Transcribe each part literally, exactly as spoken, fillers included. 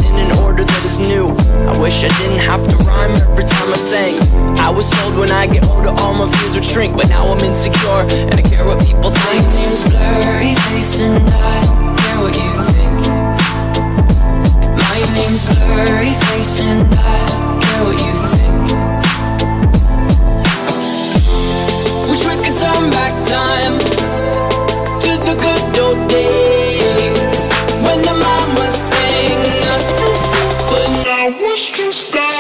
in an order that is new. I wish I didn't have to rhyme every time I sang. I was told when I get older all my fears would shrink, but now I'm insecure and I care what people think. My name's Blurry Face and I care what you think. My name's Blurry Face and I care what you think. Wish we could turn back time to the good old days when the mama sang us to sleep, but now it's just us.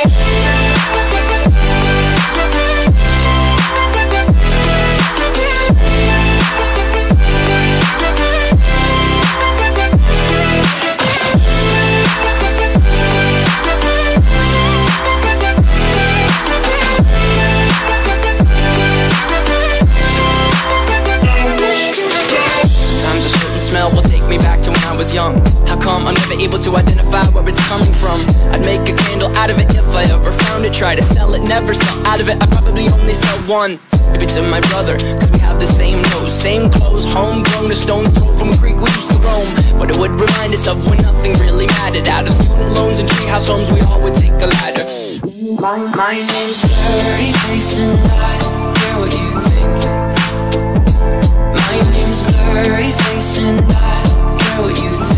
Smell will take me back to when I was young. How come I'm never able to identify where it's coming from? I'd make a candle out of it if I ever found it. Try to sell it, never sell out of it. I probably only sell one. Maybe to my brother, cause we have the same nose, same clothes, homegrown, a stone's throw from a creek we used to roam. But it would remind us of when nothing really mattered. Out of student loans and treehouse homes, we all would take a ladder. My, my name's Blurry Face and I care what you think. My name's Blurry Face and I care what you think.